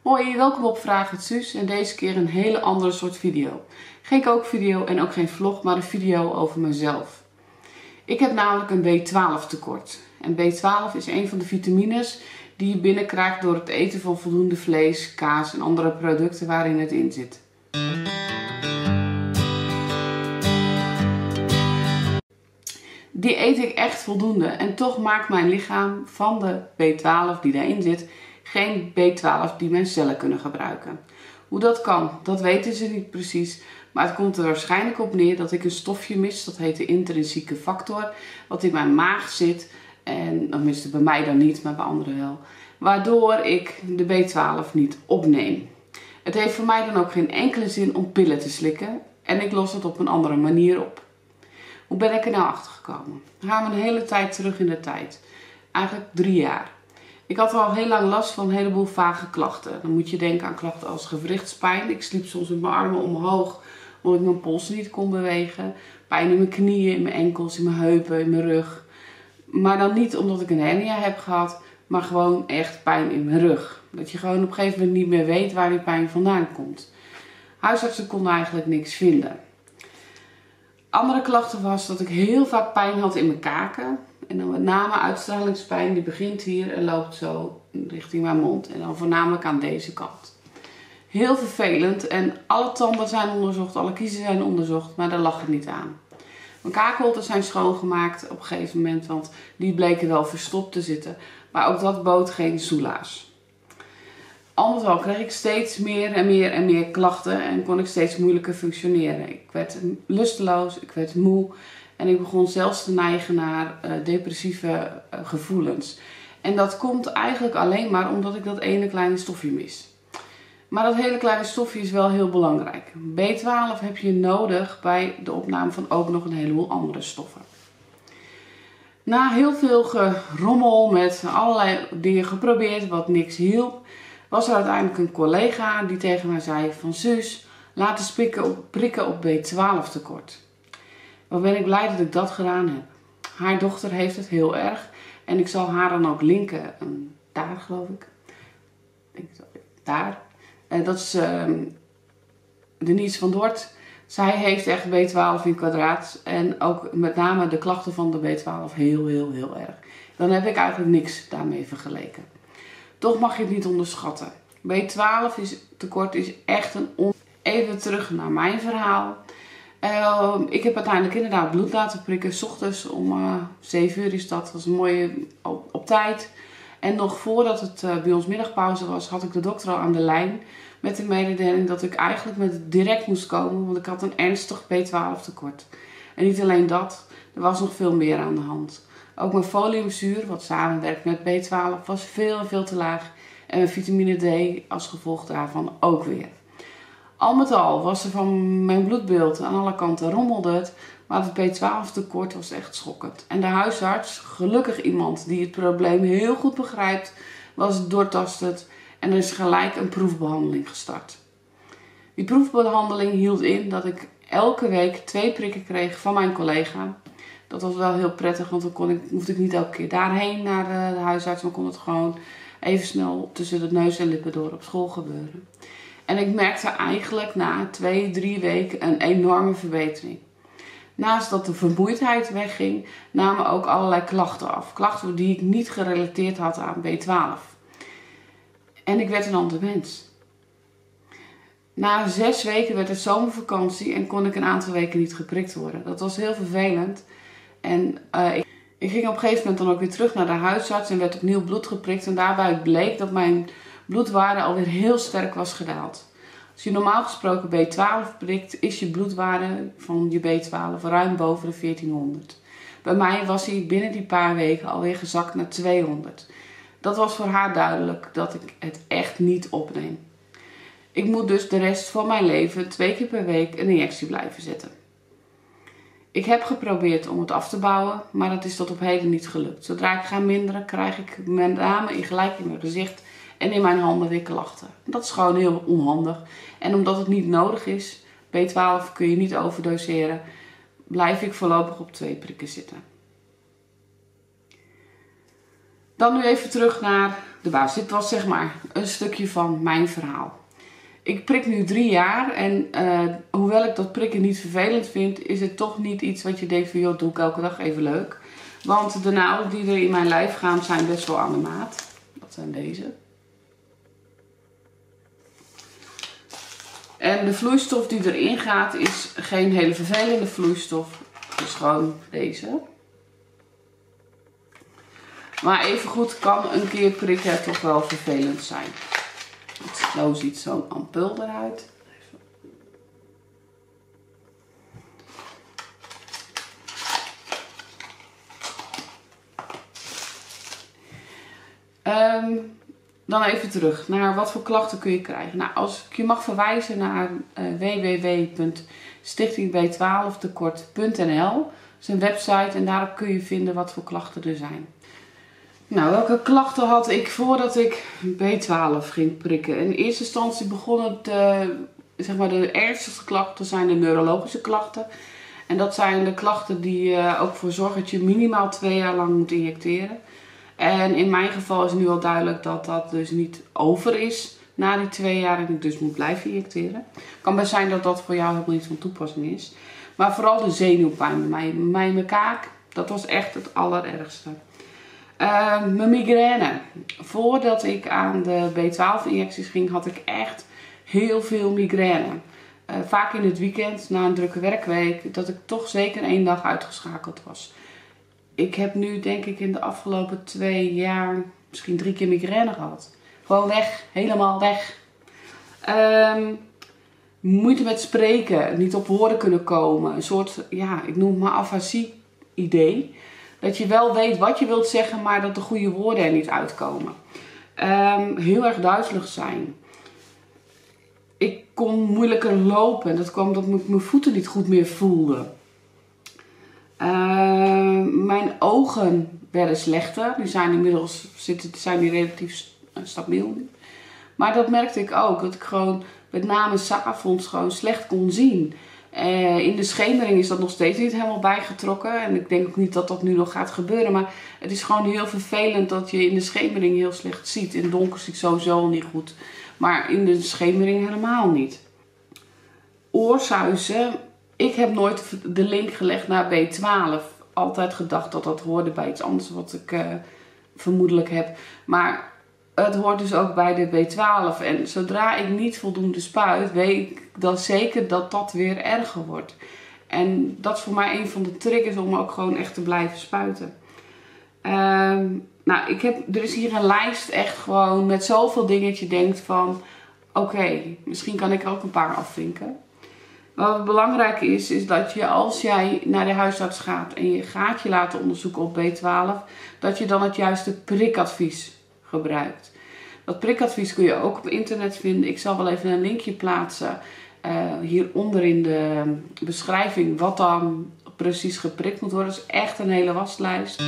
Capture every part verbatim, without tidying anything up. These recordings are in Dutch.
Hoi, welkom op Vraag het Suus en deze keer een hele andere soort video. Geen kookvideo en ook geen vlog, maar een video over mezelf. Ik heb namelijk een B twaalf tekort. En B twaalf is een van de vitamines die je binnenkrijgt door het eten van voldoende vlees, kaas en andere producten waarin het in zit. Die eet ik echt voldoende en toch maakt mijn lichaam van de B twaalf die daarin zit geen B twaalf die mijn cellen kunnen gebruiken. Hoe dat kan, dat weten ze niet precies, maar het komt er waarschijnlijk op neer dat ik een stofje mis, dat heet de intrinsieke factor, wat in mijn maag zit en tenminste bij mij dan niet, maar bij anderen wel, waardoor ik de B twaalf niet opneem. Het heeft voor mij dan ook geen enkele zin om pillen te slikken en ik los het op een andere manier op. Hoe ben ik er nou achter gekomen? We gaan een hele tijd terug in de tijd. Eigenlijk drie jaar. Ik had al heel lang last van een heleboel vage klachten. Dan moet je denken aan klachten als gewrichtspijn. Ik sliep soms met mijn armen omhoog omdat ik mijn polsen niet kon bewegen. Pijn in mijn knieën, in mijn enkels, in mijn heupen, in mijn rug. Maar dan niet omdat ik een hernia heb gehad, maar gewoon echt pijn in mijn rug. Dat je gewoon op een gegeven moment niet meer weet waar die pijn vandaan komt. Huisartsen konden eigenlijk niks vinden. Andere klachten was dat ik heel vaak pijn had in mijn kaken. En dan met name uitstralingspijn, die begint hier en loopt zo richting mijn mond. En dan voornamelijk aan deze kant. Heel vervelend en alle tanden zijn onderzocht, alle kiezen zijn onderzocht, maar daar lag het niet aan. Mijn kaakholten zijn schoongemaakt op een gegeven moment, want die bleken wel verstopt te zitten. Maar ook dat bood geen soelaas. Al met al kreeg ik steeds meer en meer en meer klachten en kon ik steeds moeilijker functioneren. Ik werd lusteloos, ik werd moe en ik begon zelfs te neigen naar uh, depressieve uh, gevoelens. En dat komt eigenlijk alleen maar omdat ik dat ene kleine stofje mis. Maar dat hele kleine stofje is wel heel belangrijk. B twaalf heb je nodig bij de opname van ook nog een heleboel andere stoffen. Na heel veel gerommel met allerlei dingen geprobeerd wat niks hielp, was er uiteindelijk een collega die tegen mij zei van Suus, laat eens prikken op, prikken op B twaalf tekort. Wat ben ik blij dat ik dat gedaan heb. Haar dochter heeft het heel erg en ik zal haar dan ook linken. Um, daar geloof ik. Denk ik daar. En dat is um, Denise van Dort. Zij heeft echt B twaalf in kwadraat en ook met name de klachten van de B twaalf heel heel heel erg. Dan heb ik eigenlijk niks daarmee vergeleken. Toch mag je het niet onderschatten. B twaalf is, tekort is echt een on... Even terug naar mijn verhaal. Uh, ik heb uiteindelijk inderdaad bloed laten prikken. 's Ochtends om uh, zeven uur is dat. Dat was een mooie op, op tijd. En nog voordat het uh, bij ons middagpauze was, had ik de dokter al aan de lijn. Met de mededeling dat ik eigenlijk met het direct moest komen. Want ik had een ernstig B twaalf tekort. En niet alleen dat. Er was nog veel meer aan de hand. Ook mijn foliumzuur, wat samenwerkt met B twaalf, was veel en veel te laag. En mijn vitamine D als gevolg daarvan ook weer. Al met al was er van mijn bloedbeeld aan alle kanten rommelde het. Maar het B twaalf tekort was echt schokkend. En de huisarts, gelukkig iemand die het probleem heel goed begrijpt, was doortastend. En er is gelijk een proefbehandeling gestart. Die proefbehandeling hield in dat ik elke week twee prikken kreeg van mijn collega. Dat was wel heel prettig, want dan kon ik, hoefde ik niet elke keer daarheen naar de huisarts. Maar kon het gewoon even snel tussen de neus en lippen door op school gebeuren. En ik merkte eigenlijk na twee, drie weken een enorme verbetering. Naast dat de vermoeidheid wegging, namen ook allerlei klachten af. Klachten die ik niet gerelateerd had aan B twaalf. En ik werd een ander mens. Na zes weken werd het zomervakantie en kon ik een aantal weken niet geprikt worden. Dat was heel vervelend. En uh, ik, ik ging op een gegeven moment dan ook weer terug naar de huisarts en werd opnieuw bloed geprikt. En daarbij bleek dat mijn bloedwaarde alweer heel sterk was gedaald. Als je normaal gesproken B twaalf prikt, is je bloedwaarde van je B twaalf ruim boven de veertienhonderd. Bij mij was hij binnen die paar weken alweer gezakt naar tweehonderd. Dat was voor haar duidelijk dat ik het echt niet opneem. Ik moet dus de rest van mijn leven twee keer per week een injectie blijven zetten. Ik heb geprobeerd om het af te bouwen, maar dat is tot op heden niet gelukt. Zodra ik ga minderen, krijg ik met name in gelijk in mijn gezicht en in mijn handen weer klachten. Dat is gewoon heel onhandig. En omdat het niet nodig is, B twaalf kun je niet overdoseren, blijf ik voorlopig op twee prikken zitten. Dan nu even terug naar de baas. Dit was zeg maar een stukje van mijn verhaal. Ik prik nu drie jaar en uh, hoewel ik dat prikken niet vervelend vind, is het toch niet iets wat je denkt van joh, doe ik elke dag even leuk. Want de naalden die er in mijn lijf gaan zijn best wel aan de maat. Dat zijn deze. En de vloeistof die erin gaat is geen hele vervelende vloeistof. Het is gewoon deze. Maar evengoed kan een keer prikken toch wel vervelend zijn. Zo ziet zo'n ampul eruit. Um, dan even terug naar wat voor klachten kun je krijgen. Nou, als ik je mag verwijzen naar uh, w w w punt stichting B twaalf tekort punt n l. Dat is een website en daarop kun je vinden wat voor klachten er zijn. Nou, welke klachten had ik voordat ik B twaalf ging prikken? In eerste instantie begonnen de, zeg maar de ernstigste klachten zijn de neurologische klachten. En dat zijn de klachten die uh, ook voor zorgen dat je minimaal twee jaar lang moet injecteren. En in mijn geval is nu al duidelijk dat dat dus niet over is na die twee jaar en ik dus moet blijven injecteren. Het kan best zijn dat dat voor jou helemaal niet van toepassing is. Maar vooral de zenuwpijn bij mij, bij mij mijn kaak, dat was echt het allerergste. Uh, mijn migraine. Voordat ik aan de B twaalf injecties ging had ik echt heel veel migraine. Uh, vaak in het weekend na een drukke werkweek dat ik toch zeker één dag uitgeschakeld was. Ik heb nu denk ik in de afgelopen twee jaar misschien drie keer migraine gehad. Gewoon weg, helemaal weg. Um, moeite met spreken, niet op woorden kunnen komen. Een soort, ja, ik noem het maar afasie idee. Dat je wel weet wat je wilt zeggen, maar dat de goede woorden er niet uitkomen. Um, heel erg duizelig zijn. Ik kon moeilijker lopen. Dat kwam omdat ik mijn voeten niet goed meer voelde. Uh, mijn ogen werden slechter. Die zijn inmiddels zitten, zijn die relatief stabiel nu. Maar dat merkte ik ook. Dat ik gewoon met name 's avonds gewoon slecht kon zien. Uh, in de schemering is dat nog steeds niet helemaal bijgetrokken. En ik denk ook niet dat dat nu nog gaat gebeuren. Maar het is gewoon heel vervelend dat je in de schemering heel slecht ziet. In het donker zie ik sowieso niet goed. Maar in de schemering helemaal niet. Oorsuizen. Ik heb nooit de link gelegd naar B twaalf. Altijd gedacht dat dat hoorde bij iets anders wat ik uh, vermoedelijk heb. Maar het hoort dus ook bij de B twaalf. En zodra ik niet voldoende spuit, weet ik dan zeker dat dat weer erger wordt. En dat is voor mij een van de triggers om ook gewoon echt te blijven spuiten. Um, nou, ik heb, er is hier een lijst echt gewoon met zoveel dingen dat je denkt van... Oké, okay, misschien kan ik er ook een paar afvinken. Wat belangrijk is, is dat je als jij naar de huisarts gaat en je gaat je laten onderzoeken op B twaalf, dat je dan het juiste prikadvies gebruikt. Dat prikadvies kun je ook op internet vinden. Ik zal wel even een linkje plaatsen uh, hieronder in de beschrijving wat dan precies geprikt moet worden. Dat is echt een hele waslijst.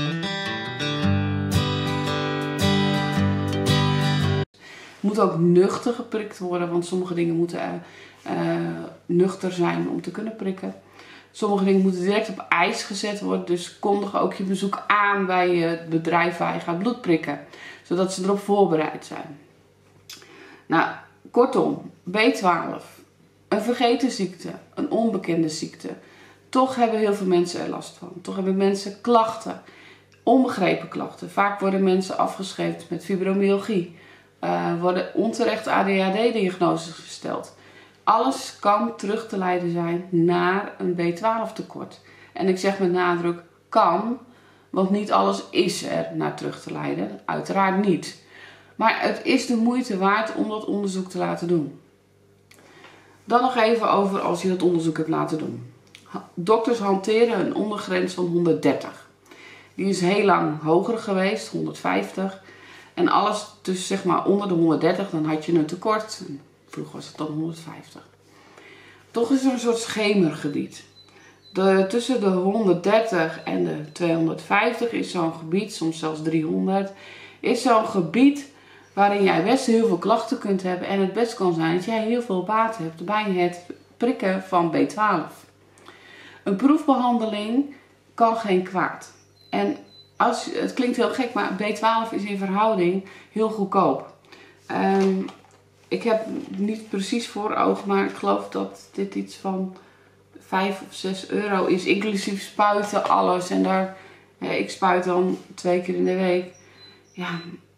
Moet ook nuchter geprikt worden, want sommige dingen moeten uh, uh, nuchter zijn om te kunnen prikken. Sommige dingen moeten direct op ijs gezet worden, dus kondig ook je bezoek aan bij het bedrijf waar je gaat bloed prikken, zodat ze erop voorbereid zijn. Nou, kortom, B twaalf, een vergeten ziekte, een onbekende ziekte. Toch hebben heel veel mensen er last van. Toch hebben mensen klachten, onbegrepen klachten. Vaak worden mensen afgeschreven met fibromyalgie. Uh, worden onterecht A D H D-diagnoses gesteld. Alles kan terug te leiden zijn naar een B twaalf tekort. En ik zeg met nadruk kan, want niet alles is er naar terug te leiden. Uiteraard niet. Maar het is de moeite waard om dat onderzoek te laten doen. Dan nog even over als je dat onderzoek hebt laten doen. Dokters hanteren een ondergrens van honderddertig. Die is heel lang hoger geweest, honderdvijftig. En alles tussen zeg maar onder de honderddertig, dan had je een tekort. Vroeger was het dan honderdvijftig. Toch is er een soort schemergebied. De, tussen de honderddertig en de tweehonderdvijftig is zo'n gebied, soms zelfs driehonderd, is zo'n gebied waarin jij best heel veel klachten kunt hebben. En het best kan zijn dat jij heel veel baat hebt bij het prikken van B twaalf. Een proefbehandeling kan geen kwaad. En als, het klinkt heel gek, maar B twaalf is in verhouding heel goedkoop. Um, ik heb niet precies voor ogen, maar ik geloof dat dit iets van vijf of zes euro is. Inclusief spuiten, alles. En daar, ja, ik spuit dan twee keer in de week. Ja,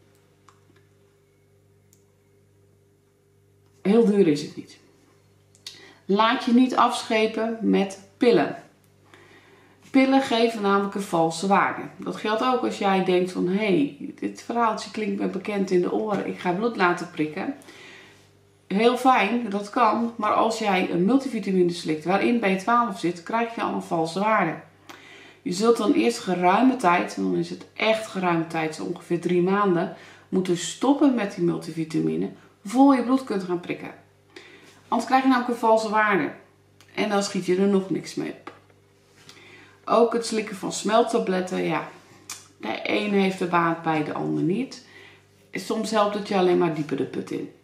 heel duur is het niet. Laat je niet afschepen met pillen. Pillen geven namelijk een valse waarde. Dat geldt ook als jij denkt van, hé, hey, dit verhaaltje klinkt me bekend in de oren. Ik ga bloed laten prikken. Heel fijn, dat kan. Maar als jij een multivitamine slikt waarin B twaalf zit, krijg je al een valse waarde. Je zult dan eerst geruime tijd, en dan is het echt geruime tijd, zo ongeveer drie maanden, moeten stoppen met die multivitamine, voor je bloed kunt gaan prikken. Anders krijg je namelijk een valse waarde. En dan schiet je er nog niks mee op. Ook het slikken van smelttabletten, ja, de een heeft er baat bij, de ander niet. Soms helpt het je alleen maar dieper de put in.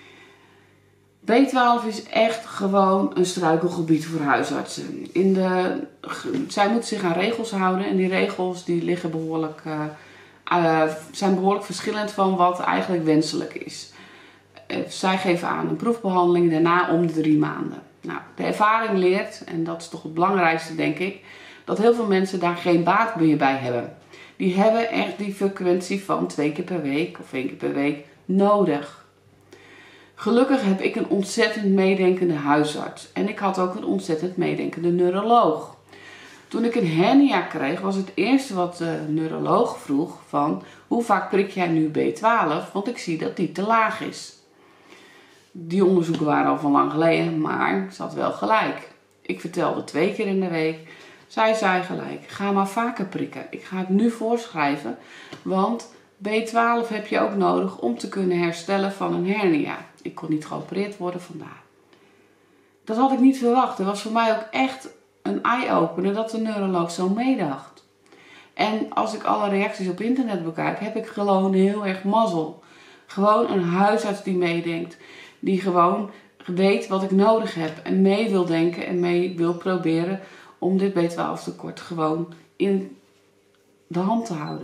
B twaalf is echt gewoon een struikelgebied voor huisartsen. In de, zij moeten zich aan regels houden en die regels die liggen behoorlijk, uh, uh, zijn behoorlijk verschillend van wat eigenlijk wenselijk is. Uh, zij geven aan een proefbehandeling, daarna om de drie maanden. Nou, de ervaring leert, en dat is toch het belangrijkste denk ik, dat heel veel mensen daar geen baat meer bij hebben. Die hebben echt die frequentie van twee keer per week of één keer per week nodig. Gelukkig heb ik een ontzettend meedenkende huisarts. En ik had ook een ontzettend meedenkende neuroloog. Toen ik een hernia kreeg, was het eerste wat de neuroloog vroeg van, hoe vaak prik jij nu B twaalf? Want ik zie dat die te laag is. Die onderzoeken waren al van lang geleden, maar ze had wel gelijk. Ik vertelde twee keer in de week. Zij zei gelijk, ga maar vaker prikken. Ik ga het nu voorschrijven, want B twaalf heb je ook nodig om te kunnen herstellen van een hernia. Ik kon niet geopereerd worden, vandaar. Dat had ik niet verwacht. Het was voor mij ook echt een eye-opener dat de neuroloog zo meedacht. En als ik alle reacties op internet bekijk, heb ik gewoon heel erg mazzel. Gewoon een huisarts die meedenkt. Die gewoon weet wat ik nodig heb en mee wil denken en mee wil proberen om dit B twaalf tekort gewoon in de hand te houden.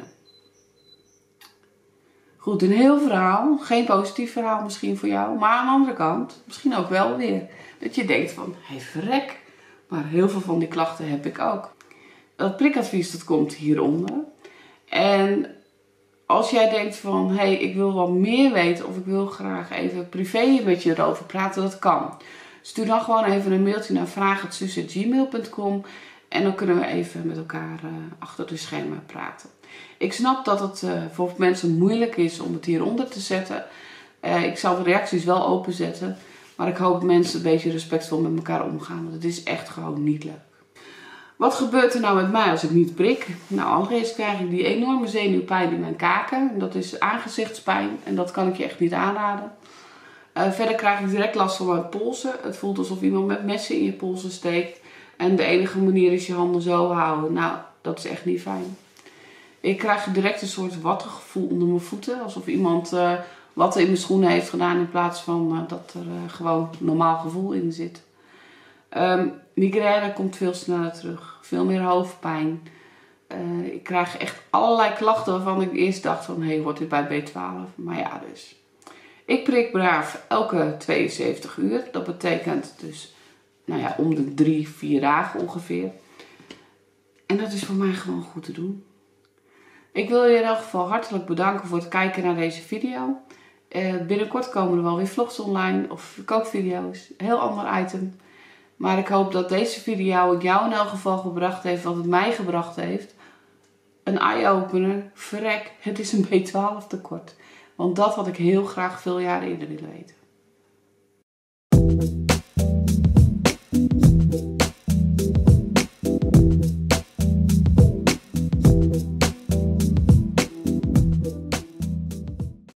Goed, een heel verhaal. Geen positief verhaal misschien voor jou. Maar aan de andere kant, misschien ook wel weer. Dat je denkt van, hé hey, verrek. Maar heel veel van die klachten heb ik ook. Dat prikadvies, dat komt hieronder. En als jij denkt van, hé, hey, ik wil wat meer weten. Of ik wil graag even privé met je erover praten. Dat kan. Stuur dan gewoon even een mailtje naar vraag at zus at gmail punt com. En dan kunnen we even met elkaar uh, achter de schermen praten. Ik snap dat het uh, voor mensen moeilijk is om het hieronder te zetten. Uh, ik zal de reacties wel openzetten. Maar ik hoop dat mensen een beetje respectvol met elkaar omgaan. Want het is echt gewoon niet leuk. Wat gebeurt er nou met mij als ik niet prik? Nou, allereerst krijg ik die enorme zenuwpijn in mijn kaken. Dat is aangezichtspijn. En dat kan ik je echt niet aanraden. Uh, verder krijg ik direct last van mijn polsen. Het voelt alsof iemand met messen in je polsen steekt. En de enige manier is je handen zo houden. Nou, dat is echt niet fijn. Ik krijg direct een soort wattengevoel onder mijn voeten. Alsof iemand uh, watten in mijn schoenen heeft gedaan in plaats van uh, dat er uh, gewoon normaal gevoel in zit. Um, migraine komt veel sneller terug. Veel meer hoofdpijn. Uh, ik krijg echt allerlei klachten waarvan ik eerst dacht van, hé, hey, wordt dit bij B twaalf? Maar ja, dus. Ik prik braaf elke tweeënzeventig uur. Dat betekent dus, nou ja, om de drie, vier dagen ongeveer. En dat is voor mij gewoon goed te doen. Ik wil je in elk geval hartelijk bedanken voor het kijken naar deze video. Uh, binnenkort komen er wel weer vlogs online of kookvideo's. Een heel ander item. Maar ik hoop dat deze video jou in elk geval gebracht heeft wat het mij gebracht heeft. Een eye-opener. Verrek, het is een B twaalf tekort. Want dat had ik heel graag veel jaren eerder willen weten.